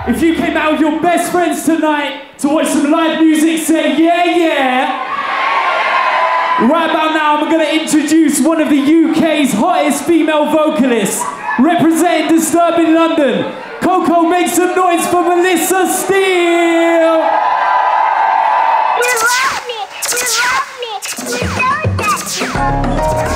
If you came out with your best friends tonight to watch some live music, say yeah, yeah. Right about now, I'm going to introduce one of the UK's hottest female vocalists, representing Disturbing London. Coco, make some noise for Melissa Steele! You love me! You love me! You know that!